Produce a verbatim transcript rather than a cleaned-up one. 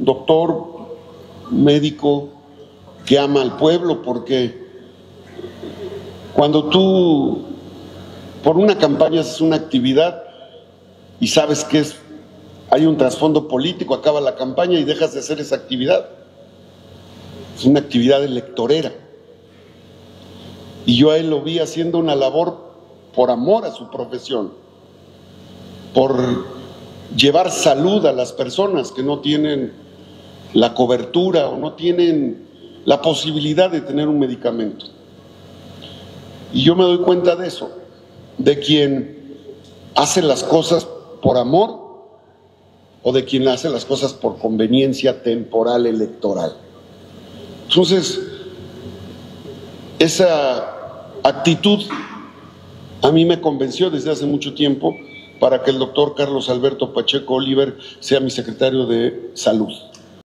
doctor, médico que ama al pueblo, porque cuando tú por una campaña haces una actividad y sabes que es, hay un trasfondo político, acaba la campaña y dejas de hacer esa actividad. Es una actividad electorera. Y yo a él lo vi haciendo una labor por amor a su profesión, por llevar salud a las personas que no tienen la cobertura o no tienen la posibilidad de tener un medicamento. Y yo me doy cuenta de eso, de quien hace las cosas por amor o de quien hace las cosas por conveniencia temporal electoral. Entonces, esa actitud a mí me convenció desde hace mucho tiempo para que el doctor Carlos Alberto Pacheco Oliver sea mi secretario de Salud.